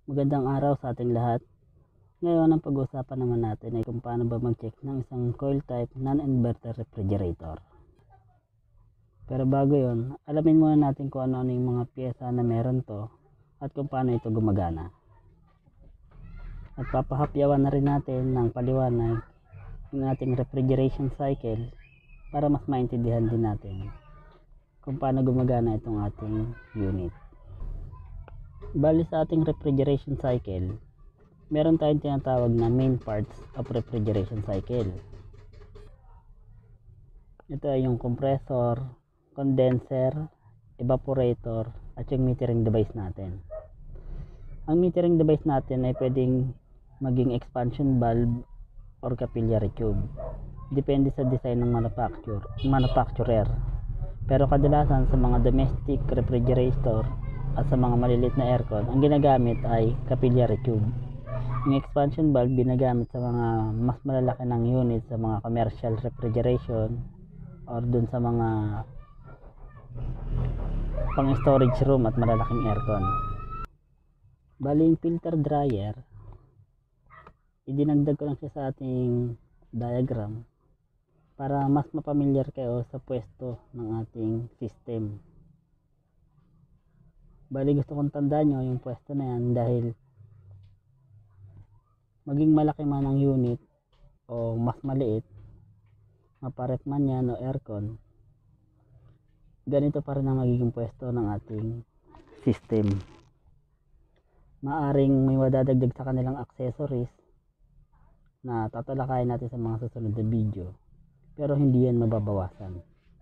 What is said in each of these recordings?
Magandang araw sa ating lahat. Ngayon ang pag-uusapan naman natin ay kung paano ba mag-check ng isang coil type non-inverter refrigerator. Pero bago yon, alamin muna natin kung ano-ano yung mga piyesa na meron to at kung paano ito gumagana. At papahapyawan na rin natin ng paliwanag yung ating refrigeration cycle para mas maintindihan din natin kung paano gumagana itong ating unit. Bali sa ating refrigeration cycle, meron tayong tinatawag na main parts of refrigeration cycle. Ito ay yung compressor, condenser, evaporator, at yung metering device natin. Ang metering device natin ay pwedeng maging expansion valve or capillary tube. Depende sa design ng manufacturer. Pero kadalasan sa mga domestic refrigerator at sa mga maliliit na aircon, ang ginagamit ay capillary tube. Yung expansion valve ginagamit sa mga mas malalaki ng unit, sa mga commercial refrigeration or dun sa mga pang storage room at malalaking aircon. Bali yung filter dryer, idinagdag ko lang siya sa ating diagram para mas mapamilyar kayo sa pwesto ng ating system. Bali gusto kong tandaan nyo yung pwesto na yan dahil maging malaki man ang unit o mas maliit, maparef man yan o aircon, ganito pa rin ang magiging pwesto ng ating system. Maaring may madadagdag sa kanilang accessories na tatalakayin natin sa mga susunod na video, pero hindi yan mababawasan.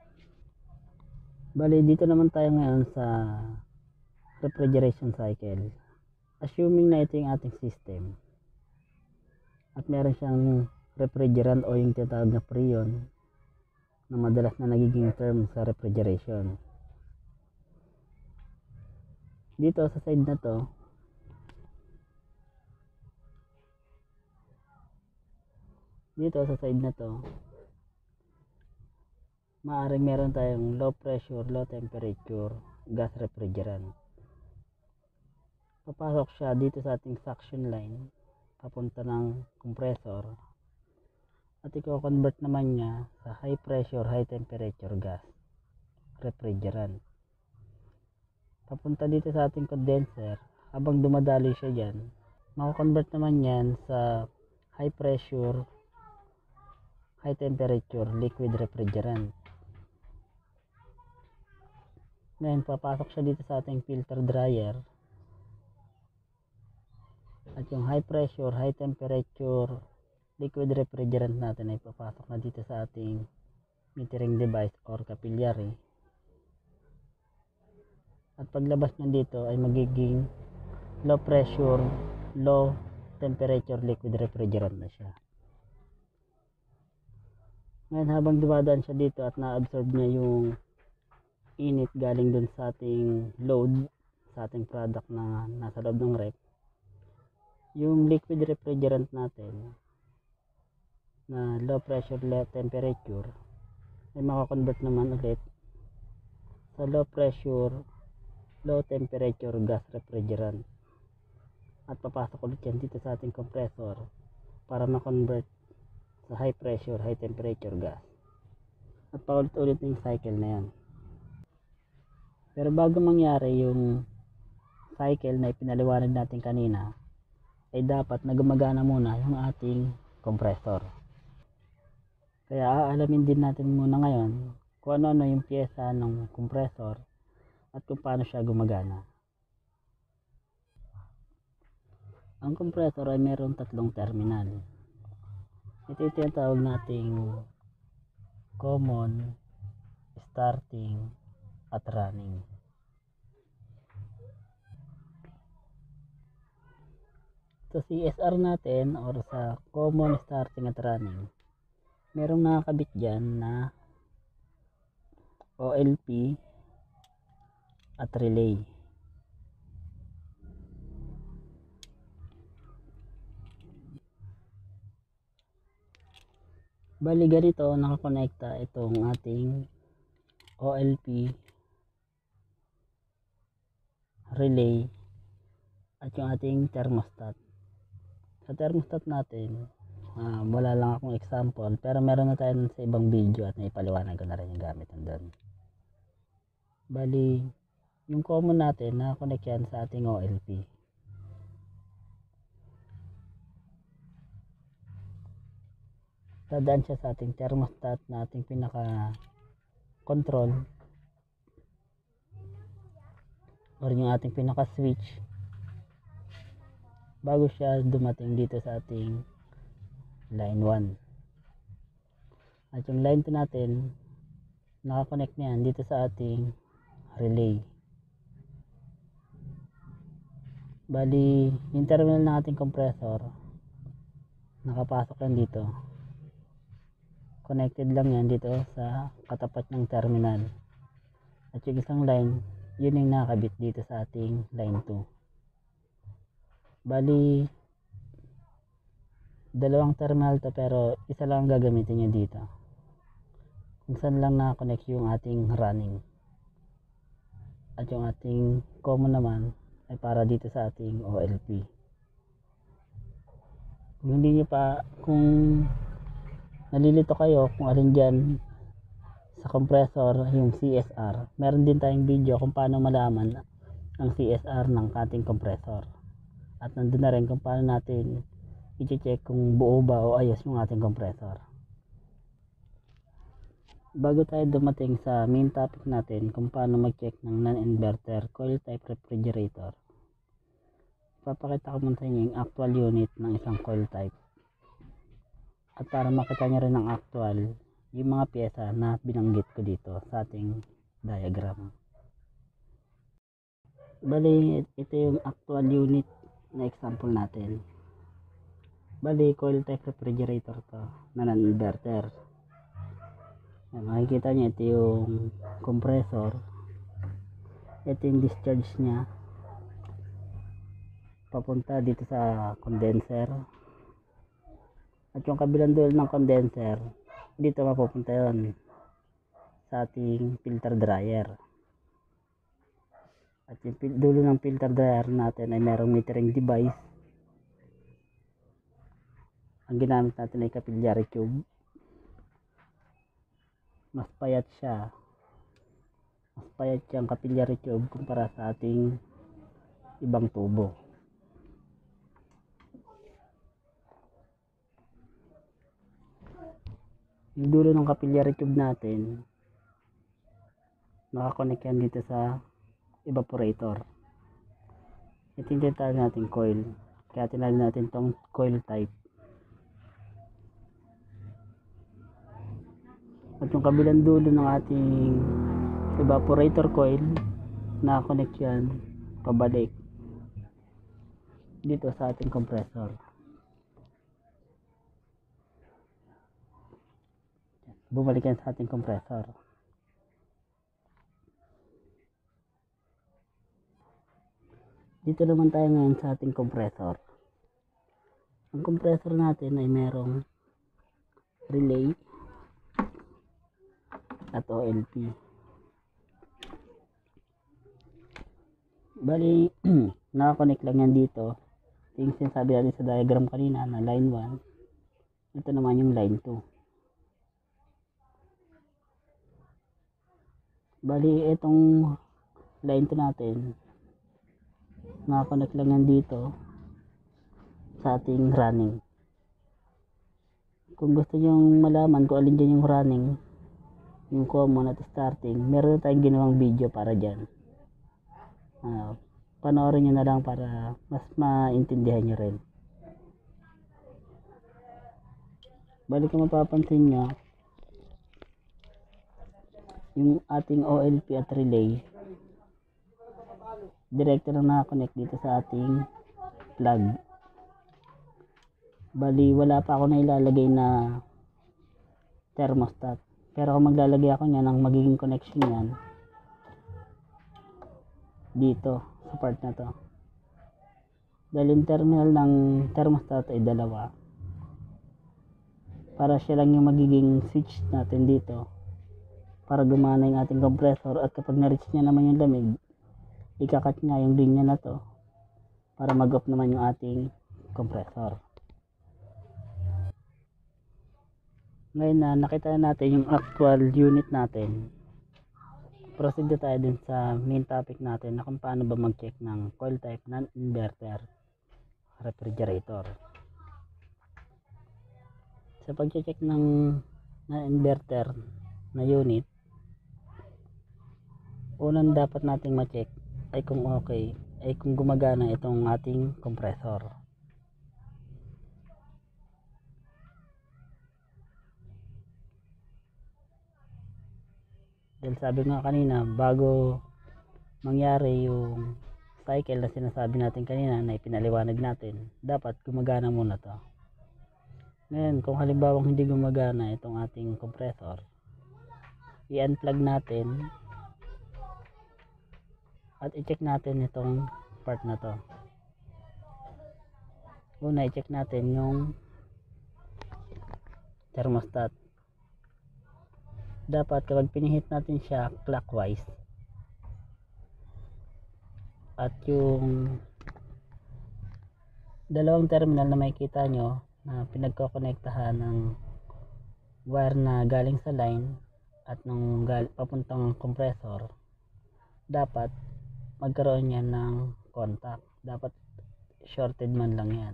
Bali dito naman tayo ngayon sa refrigeration cycle. Assuming na ito yung ating system at meron siyang refrigerant o yung tinatawag na freon na madalas na nagiging term sa refrigeration. Dito sa side na to, maaaring meron tayong low pressure, low temperature gas refrigerant. Papasok siya dito sa ating suction line papunta ng compressor at i-convert naman niya sa high pressure, high temperature gas refrigerant. Papunta dito sa ating condenser, habang dumadaloy siya dyan, mako-convert naman yan sa high pressure, high temperature liquid refrigerant. Ngayon papasok siya dito sa ating filter dryer at yung high pressure, high temperature liquid refrigerant natin ay papasok na dito sa ating metering device or capillary. At paglabas niya dito ay magiging low pressure, low temperature liquid refrigerant na siya. Ngayon habang dumadaan siya dito at na-absorb niya yung init galing dun sa ating load, sa ating product na nasa loob ng ref, yung liquid refrigerant natin na low pressure, low temperature ay makakonvert naman ulit sa low pressure, low temperature gas refrigerant at papasok ulit yan dito sa ating compressor para ma-convert sa high pressure, high temperature gas at paulit-ulit yung cycle na yan. Pero bago mangyari yung cycle na ipinaliwanag natin kanina, ay dapat na gumagana muna yung ating compressor. Kaya aalamin din natin muna ngayon kung ano-ano yung piyesa ng compressor at kung paano siya gumagana. Ang compressor ay mayroong tatlong terminal. Ito yung tinatawag nating common, starting, at running. Sa CSR natin or sa common, starting, at running, merong nakakabit dyan na OLP at relay. Bali ganito nakakonekta itong ating OLP, relay, at yung ating thermostat. Sa thermostat natin, wala lang akong example, pero meron na tayo sa ibang video at naipaliwanag ko na rin yung gamit nandun. Bali, yung common natin, nakakonect yan sa ating OLP. Dadaan siya sa ating thermostat na ating pinaka control or yung ating pinaka switch bago siya dumating dito sa ating line 1. At yung line 2 natin, nakakonect na yan dito sa ating relay. Bali, yung terminal ng ating compressor, nakapasok yan dito. Connected lang yan dito sa katapat ng terminal. At yung isang line, yun yung nakakabit dito sa ating line 2. Bali, dalawang terminal to pero isa lang gagamitin nyo dito. Kung saan lang nakakonect yung ating running. At yung ating common naman ay para dito sa ating OLP. Kung hindi nyo pa, kung nalilito kayo kung alin dyan sa compressor yung CSR, meron din tayong video kung paano malaman ang CSR ng ating compressor. At nandun na rin kung paano natin i-check kung buo ba o ayos yung ating compressor. Bago tayo dumating sa main topic natin kung paano mag-check ng non-inverter coil type refrigerator, papakita ko muna sa inyo yung actual unit ng isang coil type. At para makita nyo rin ang actual, yung mga pyesa na binanggit ko dito sa ating diagram. Bali, ito yung actual unit na example natin. Bali, coil type refrigerator to na non-inverter. Makikita nyo, ito yung compressor. Ito yung discharge nya papunta dito sa condenser. At yung kabilang dulo ng condenser, dito mapupunta yon sa ating filter dryer. At yung dulo ng filter dryer natin ay merong metering device. Ang ginamit natin ay capillary tube. Mas payat siya. Mas payat yung capillary tube kumpara sa ating ibang tubo. Yung dulo ng capillary tube natin, nakakonect yan dito sa evaporator. Ito yung tinatawag natin coil. Kaya tinawag natin tong coil type. At yung kabilang dulo ng ating evaporator coil, nakakonect yan pabalik dito sa ating compressor. Bumalik yan sa ating compressor. Dito naman tayo ngayon sa ating compressor. Ang compressor natin ay merong relay at OLP. Bali, nakakonect lang yan dito. Yung sinasabi natin sa diagram kanina na line 1. Ito naman yung line 2. Bali, itong line 2 natin, nakakonect lang yan dito sa ating running. Kung gusto nyo malaman kung alin dyan yung running, yung common at starting, meron tayong ginawang video para dyan. Panoorin nyo na lang para mas maintindihan nyo rin. Bali, kung mapapansin nyo, yung ating OLP at relay, direkto lang nakakonect dito sa ating plug. Bali, wala pa ako na ilalagay na thermostat. Pero kung maglalagay ako niyan, ang magiging connection niyan dito sa part na to. Dahil yung terminal ng thermostat ay dalawa. Para siya lang yung magiging switch natin dito para gumana yung ating compressor. At kapag na-reach niya naman yung lamig, ikakat niya yung linya na to para mag-off naman yung ating compressor. Ngayon na nakita natin yung actual unit natin, proceed na tayo dun sa main topic natin na kung paano ba mag-check ng coil type non-inverter refrigerator. Sa pag-check ng non-inverter na unit, unang dapat nating ma-check ay kung okay, ay kung gumagana itong ating compressor. Dahil sabi nga kanina, bago mangyari yung cycle na sinasabi natin kanina na ipinaliwanag natin, dapat gumagana muna to. Ngayon, kung halimbawa hindi gumagana itong ating compressor, i-unplug natin at i-check natin itong part na to. Una, i-check natin yung thermostat. Dapat kapag pinihit natin siya clockwise at yung dalawang terminal na makikita nyo na pinagkokonektahan ng wire na galing sa line at nung papuntang compressor, dapat magkaroon yan ng contact. Dapat shorted man lang yan.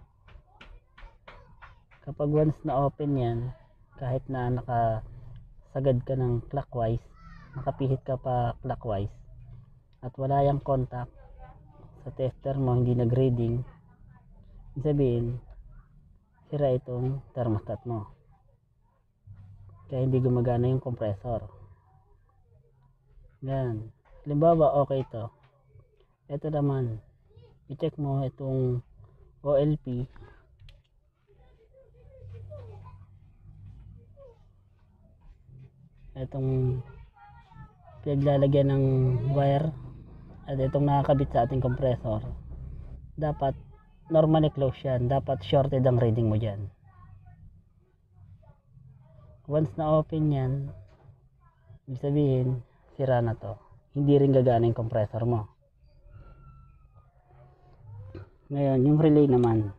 Kapag once na open yan, kahit na nakasagad ka ng clockwise, nakapihit ka pa clockwise at wala yung contact sa tester mo, hindi nag-reading, ibig sabihin sira itong thermostat mo, kaya hindi gumagana yung compressor. Yan. Halimbawa okay ito. Ito naman, i-check mo itong OLP. Itong pinaglalagyan ng wire at itong nakakabit sa ating compressor, dapat normally close yan. Dapat shorted ang reading mo dyan. Once na open yan, ibig sabihin sira na to, hindi rin gagana yung compressor mo. Ngayon, yung relay naman,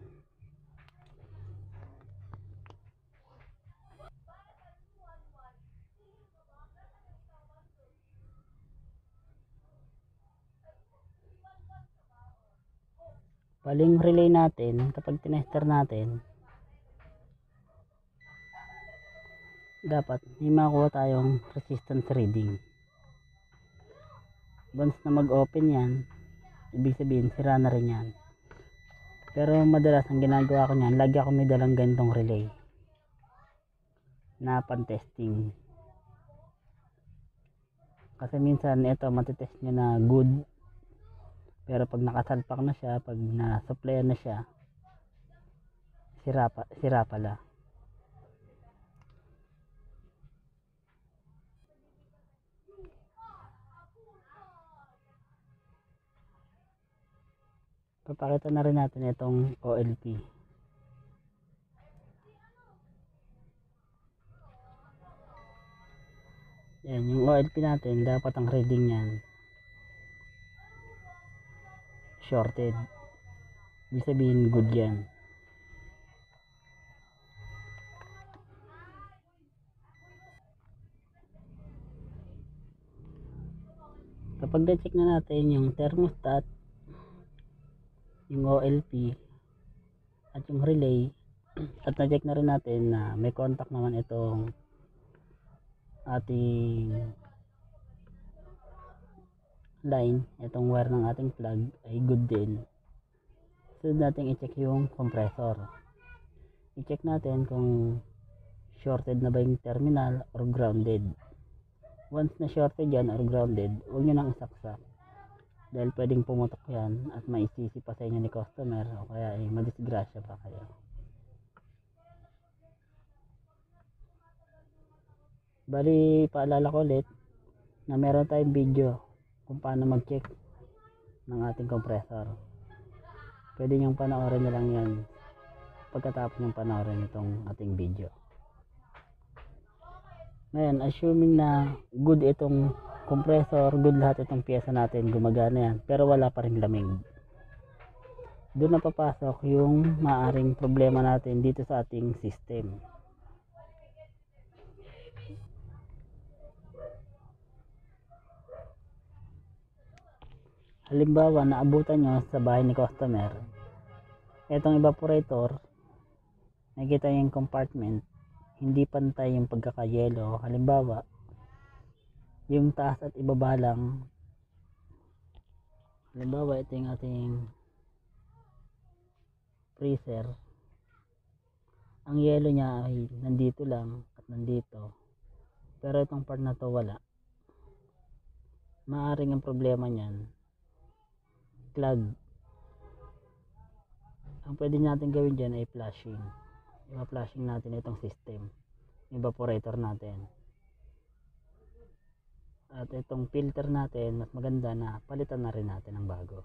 paling relay natin, kapag tinester natin, dapat may makuha tayong resistance reading. Once na mag-open yan, ibig sabihin sira na rin yan. Pero madalas ang ginagawa ko niyan, lagi ako may dalang ganitong relay na pan-testing. Kasi minsan ito matitest nyo na good, pero pag nakasalpak na siya, pag na-supplyan na siya, sira pala. Papakita na rin natin itong OLP. Yan, yung OLP natin, dapat ang reading niyan shorted. Ibig sabihin good yan. Kapag na-check na natin yung thermostat, yung OLP at yung relay, at na-check na rin natin na may contact naman itong ating line, itong wire ng ating plug ay good din. So natin i-check yung compressor. I-check natin kung shorted na ba yung terminal or grounded. Once na shorted yan or grounded, huwag nyo nang isaksak, dahil pwedeng pumutok yan at maisisi pa sa inyo ni customer o kaya ay madisgrasya pa kayo. Bali, paalala ko ulit na meron tayong video kung paano mag-check ng ating compressor. Pwede nyong panoorin na lang yan pagkatapos nyong panoorin itong ating video. Ngayon, assuming na good itong compressor, good lahat itong pyesa natin, gumagana yan, pero wala pa rin lamig. doon na papasok yung maaring problema natin dito sa ating system. Halimbawa, naabutan nyo sa bahay ni customer, etong evaporator, nakikita yung compartment, hindi pantay yung pagkakayelo. Halimbawa, yung taas at ibaba lang. Halimbawa, ito yung ating freezer. Ang yelo niya ay nandito lang at nandito. Pero itong part na to wala. Maaring ang problema niyan, clog. Ang pwede natin gawin dyan ay flushing. I-flushing natin itong system, evaporator natin. At itong filter natin, mas maganda na palitan na rin natin ng bago.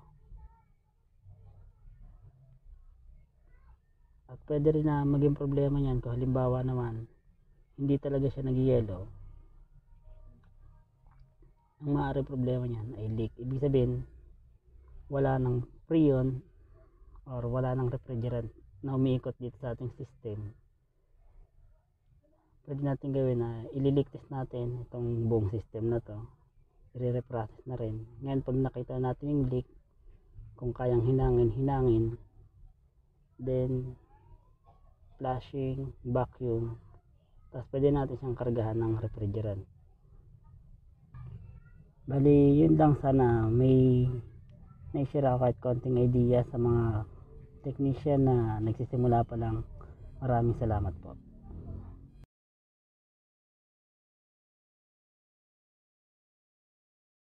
At pwede rin na maging problema niyan kung halimbawa naman hindi talaga siya nagyelo. Ang maaaring problema niyan ay leak. Ibig sabihin wala ng freon or wala ng refrigerant na umiikot dito sa ating system. Pwede natin gawin na ililik test natin itong buong system na to, i-reprocess na rin. Ngayon pag nakita natin yung leak, kung kayang hinangin, then flushing, vacuum, tapos pwede natin siyang kargahan ng refrigerant. Bali yun lang, sana may naishare ako kahit konting idea sa mga technician na nagsisimula pa lang. Maraming salamat po.